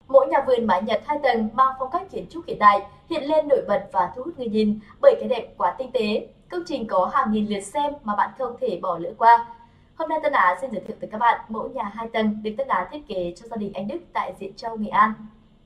Mỗi nhà vườn mái Nhật 2 tầng mang phong cách kiến trúc hiện đại, hiện lên nổi bật và thu hút người nhìn bởi cái đẹp quá tinh tế. Công trình có hàng nghìn lượt xem mà bạn không thể bỏ lỡ qua. Hôm nay Tân Á xin giới thiệu tới các bạn mẫu nhà 2 tầng được Tân Á thiết kế cho gia đình anh Đức tại Diễn Châu, Nghệ An.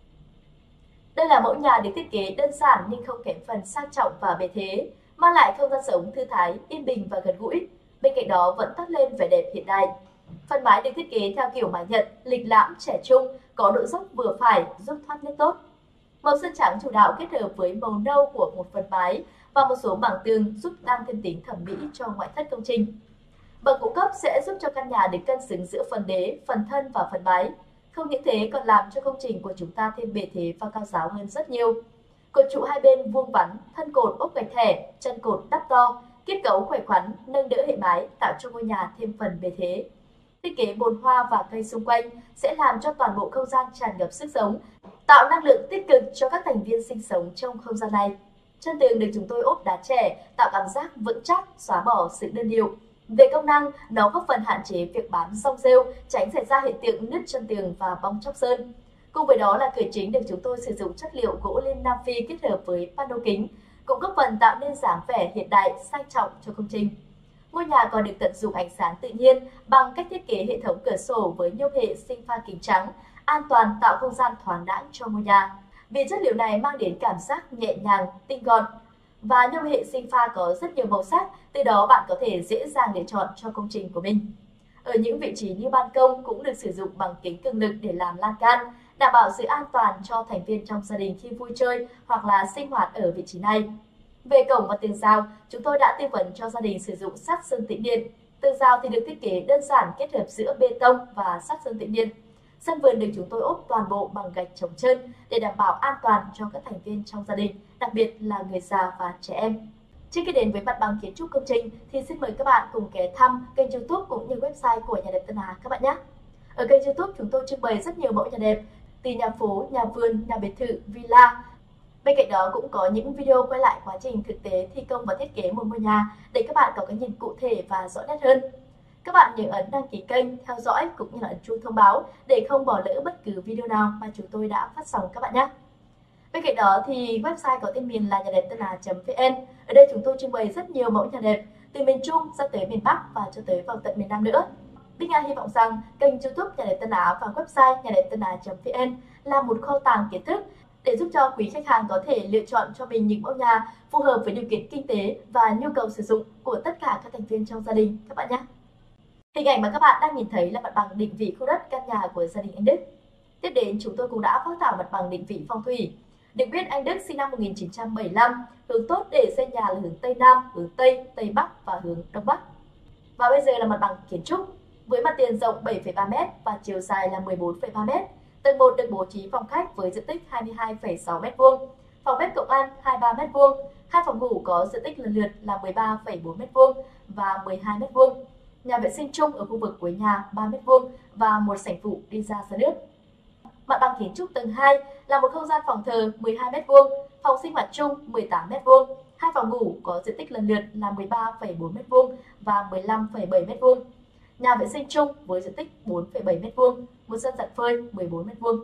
Đây là mẫu nhà được thiết kế đơn giản nhưng không kém phần sang trọng và bề thế, mang lại không gian sống thư thái, yên bình và gần gũi. Bên cạnh đó vẫn toát lên vẻ đẹp hiện đại. Phần mái được thiết kế theo kiểu mái Nhật, lịch lãm, trẻ trung, có độ dốc vừa phải, giúp thoát nước tốt. Màu sơn trắng chủ đạo kết hợp với màu nâu của một phần mái và một số mảng tường giúp tăng thêm tính thẩm mỹ cho ngoại thất công trình. Bậc ngũ cấp sẽ giúp cho căn nhà được cân xứng giữa phần đế, phần thân và phần mái. Không những thế còn làm cho công trình của chúng ta thêm bề thế và cao ráo hơn rất nhiều. Cột trụ hai bên vuông vắn, thân cột ốp gạch thẻ, chân cột đắp to, kết cấu khỏe khoắn, nâng đỡ hệ mái, tạo cho ngôi nhà thêm phần bề thế. Thiết kế bồn hoa và cây xung quanh sẽ làm cho toàn bộ không gian tràn ngập sức sống, tạo năng lượng tích cực cho các thành viên sinh sống trong không gian này. Chân tường được chúng tôi ốp đá trẻ, tạo cảm giác vững chắc, xóa bỏ sự đơn điệu. Về công năng, nó góp phần hạn chế việc bám rong rêu, tránh xảy ra hiện tượng nứt chân tường và bong chóc sơn. Cùng với đó là cửa chính được chúng tôi sử dụng chất liệu gỗ lim Nam Phi kết hợp với pano kính, cũng góp phần tạo nên dáng vẻ hiện đại, sang trọng cho công trình. Ngôi nhà còn được tận dụng ánh sáng tự nhiên bằng cách thiết kế hệ thống cửa sổ với nhôm hệ sinh pha kính trắng, an toàn tạo không gian thoáng đãng cho ngôi nhà. Vì chất liệu này mang đến cảm giác nhẹ nhàng, tinh gọn và nhôm hệ sinh pha có rất nhiều màu sắc, từ đó bạn có thể dễ dàng lựa chọn cho công trình của mình. Ở những vị trí như ban công cũng được sử dụng bằng kính cường lực để làm lan can, đảm bảo sự an toàn cho thành viên trong gia đình khi vui chơi hoặc là sinh hoạt ở vị trí này. Về cổng và tường rào, chúng tôi đã tư vấn cho gia đình sử dụng sắt sơn tĩnh điện. Tường rào thì được thiết kế đơn giản kết hợp giữa bê tông và sắt sơn tĩnh điện. Sân vườn được chúng tôi ốp toàn bộ bằng gạch chống trơn để đảm bảo an toàn cho các thành viên trong gia đình, đặc biệt là người già và trẻ em. Trước khi đến với mặt bằng kiến trúc công trình thì xin mời các bạn cùng ghé thăm kênh YouTube cũng như website của Nhà đẹp Tân Á các bạn nhé. Ở kênh YouTube chúng tôi trưng bày rất nhiều mẫu nhà đẹp, từ nhà phố, nhà vườn, nhà biệt thự, villa. Bên cạnh đó cũng có những video quay lại quá trình thực tế thi công và thiết kế một ngôi nhà để các bạn có cái nhìn cụ thể và rõ nét hơn. Các bạn nhớ ấn đăng ký kênh, theo dõi cũng như là ấn chuông thông báo để không bỏ lỡ bất cứ video nào mà chúng tôi đã phát sóng các bạn nhé. Bên cạnh đó thì website có tên miền là nhà đẹp tân á.vn. Ở đây chúng tôi trưng bày rất nhiều mẫu nhà đẹp từ miền Trung ra tới miền Bắc và cho tới vào tận miền Nam nữa. Bích Nga hy vọng rằng kênh YouTube Nhà đẹp Tân Á và website nhà đẹp tân á.vn là một kho tàng kiến thức để giúp cho quý khách hàng có thể lựa chọn cho mình những mẫu nhà phù hợp với điều kiện kinh tế và nhu cầu sử dụng của tất cả các thành viên trong gia đình các bạn nhé. Hình ảnh mà các bạn đang nhìn thấy là mặt bằng định vị khu đất căn nhà của gia đình anh Đức. Tiếp đến chúng tôi cũng đã phác thảo mặt bằng định vị phong thủy. Được biết anh Đức sinh năm 1975, hướng tốt để xây nhà là hướng Tây Nam, hướng Tây, Tây Bắc và hướng Đông Bắc. Và bây giờ là mặt bằng kiến trúc. Với mặt tiền rộng 7,3m và chiều dài là 14,3m. Tầng 1 được bố trí phòng khách với diện tích 22,6m2, phòng bếp cộng ăn 23m2, hai phòng ngủ có diện tích lần lượt là 13,4m2 và 12m2. Nhà vệ sinh chung ở khu vực cuối nhà 3m2 và một sảnh phụ đi ra sân nước. Mặt bằng kiến trúc tầng 2 là một không gian phòng thờ 12m2, phòng sinh hoạt chung 18m2, hai phòng ngủ có diện tích lần lượt là 13,4m2 và 15,7m2. Nhà vệ sinh chung với diện tích 4,7m2, một sân giặt phơi 14m2.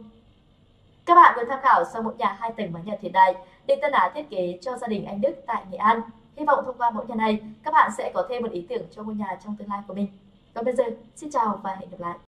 Các bạn vừa tham khảo sau mẫu nhà 2 tầng mái Nhật hiện đại được Tân Á thiết kế cho gia đình anh Đức tại Nghệ An. Hy vọng thông qua mẫu nhà này, các bạn sẽ có thêm một ý tưởng cho ngôi nhà trong tương lai của mình. Còn bây giờ, xin chào và hẹn gặp lại!